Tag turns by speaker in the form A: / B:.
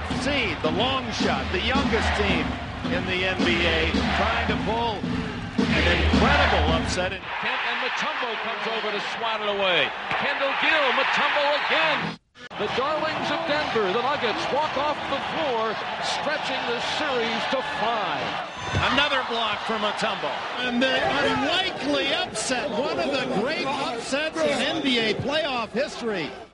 A: seed, the long shot, the youngest team in the NBA, trying to pull an incredible upset.
B: Kent and Mutombo comes over to swat it away. Kendall Gill, Mutombo again. The darlings of Denver, the Nuggets, walk off the floor, stretching the series to 5.
A: Another block from Mutombo. And the unlikely upset, one of the great upsets in NBA playoff history.